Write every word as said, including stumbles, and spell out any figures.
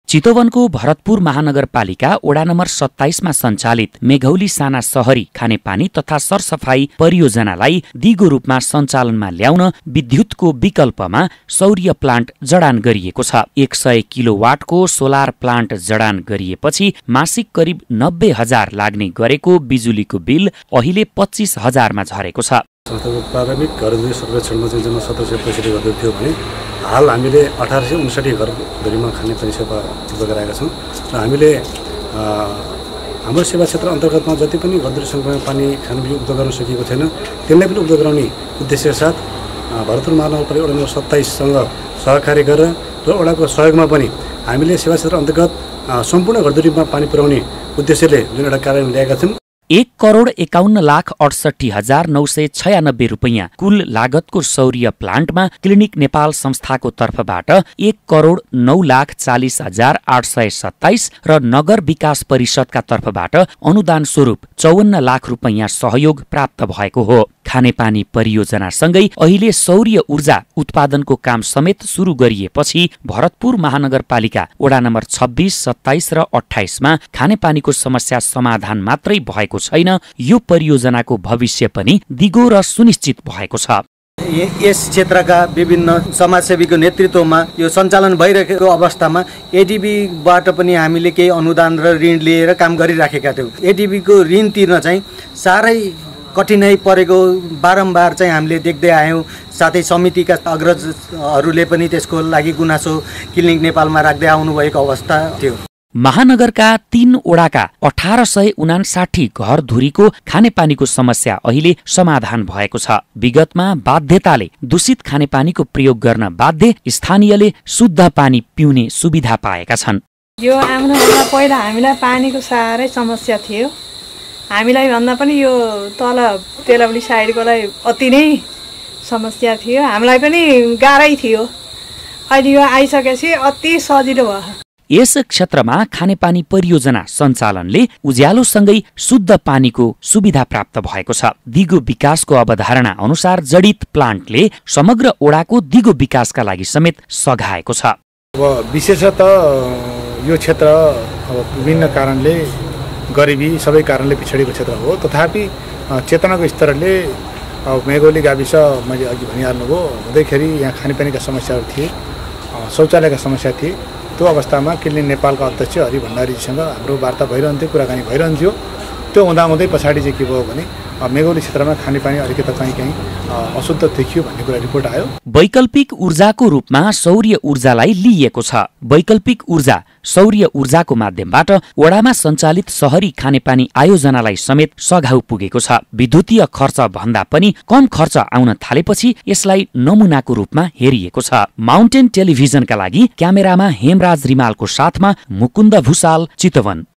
चितवनको भरतपुर महानगरपालिका वडा नम्बर सत्ताइसमा सञ्चालित मेघौली साना सहरी खानेपानी तथा सरसफाई परियोजनालाई दिगो रूपमा सञ्चालनमा ल्याउन विद्युतको विकल्पमा सौर्य प्लान्ट जडान गरिएको छ। एक सय किलोवाटको सोलर प्लान्ट जडान गरिएपछि मासिक करिब नब्बे हजार लाग्ने गरेको बिजुलीको बिल अहिले पच्चीस हजारमा झरेको छ। प्रारम्भिक घरधुरी सर्वेक्षणमा चाहिँ जम्मा सत्र सय पैँसठी घर थियो भने हाल हामीले अठार सय उन्साठी घरधुरीमा खानेपानी सेवा उपलब्ध गराएका छौँ र हामीले हाम्रो सेवा क्षेत्र अन्तर्गतमा जति पनि घरधुरी सङ्ख्यामा पानी खाने उपलब्ध गर्न सकिएको छैन त्यसलाई पनि उपलब्ध गराउने उद्देश्य साथ भरतपुर महानगरपालिका वडा नम्बर सत्ताइससँग सहकारी गरेर र वडाको सहयोगमा पनि हामीले सेवा क्षेत्र अन्तर्गत सम्पूर्ण घरधुरीमा पानी पुर्याउने उद्देश्यले जुन एउटा कार्य ल्याएका छौँ। एक करोड एकाउन्न लाख अडसठी हजार नौ सय छयानब्बे रुपियाँ कुल लागतको सौर्य प्लान्टमा क्लिनिक नेपाल संस्थाको तर्फबाट एक करोड नौ लाख चालिस हजार आठ सय सत्ताइस र नगर विकास परिषदका तर्फबाट अनुदान स्वरूप चौवन्न लाख रुपियाँ सहयोग प्राप्त भएको हो। खानेपानी परियोजनासँगै अहिले सौर्य ऊर्जा उत्पादनको काम समेत सुरु गरिएपछि भरतपुर महानगरपालिका वडा नम्बर छब्बीस, सत्ताइस र अठाइसमा खानेपानीको समस्या समाधान मात्रै भएको छैन, यो परियोजनाको भविष्य पनि दिगो र सुनिश्चित भएको छ। यस क्षेत्रका विभिन्न समाजसेवीको नेतृत्वमा यो सञ्चालन भइरहेको अवस्थामा एडिबीबाट पनि हामीले केही अनुदान र ऋण लिएर काम गरिराखेका थियौँ। एडिबीको ऋण तिर्न चाहिँ साह्रै कठिनाइ परेको बारम्बार चाहिँ हामीले देख्दै आयौँ। साथै समितिका अग्रजहरूले पनि त्यसको लागि गुनासो क्लिनिक नेपालमा राख्दै आउनुभएको अवस्था थियो। महानगरका तीन वडाका अठार सय उनासाठी घरधुरीको खानेपानीको समस्या अहिले समाधान भएको छ। विगतमा बाध्यताले दूषित खानेपानीको प्रयोग गर्न बाध्य स्थानीयले शुद्ध पानी पिउने सुविधा पाएका छन्। यो आउनुभन्दा पहिला हामीलाई पानीको साह्रै समस्या थियो। हामीलाई भन्दा पनि यो तल तेलौली साइडकोलाई अति नै समस्या थियो। हामीलाई पनि गाह्रै थियो। अहिले यो आइसकेपछि अति सजिलो भयो। यस क्षेत्रमा खानेपानी परियोजना सञ्चालनले उज्यालोसँगै शुद्ध पानीको सुविधा प्राप्त भएको छ। दिगो विकासको अवधारणा अनुसार जडित प्लान्टले समग्र ओडाको दिगो विकासका लागि समेत सघाएको छ। अब विशेषतः यो क्षेत्र अब विभिन्न कारणले गरिबी सबै कारणले पिछडिएको क्षेत्र हो, तथापि चेतनाको स्तरले मेघौली गाविस मैले अघि भनिहाल्नुभयो हुँदैखेरि यहाँ खानेपानीका समस्याहरू थिए, शौचालयका समस्या थिए। त्यो अवस्थामा क्लिनिक नेपालका अध्यक्ष हरि भण्डारीजीसँग हाम्रो वार्ता भइरहन्थ्यो, कुराकानी भइरहन्थ्यो। त्यो हुँदाहुँदै पछाडि चाहिँ के भयो भने मेघौली क्षेत्रमा खानेपानी अलिकति कहीँ कहीँ अशुद्ध देखियो भन्ने कुरा रिपोर्ट आयो। वैकल्पिक ऊर्जाको रूपमा सौर्य ऊर्जालाई लिइएको छ। वैकल्पिक ऊर्जा सौर्य ऊर्जाको माध्यमबाट वडामा सञ्चालित सहरी खानेपानी आयोजनालाई समेत सघाउ पुगेको छ। विद्युतीय खर्च भन्दा पनि कम खर्च आउन थालेपछि यसलाई नमुनाको रूपमा हेरिएको छ। माउन्टेन टेलिभिजनका लागि क्यामेरामा हेमराज रिमालको साथमा मुकुन्द भुसाल, चितवन।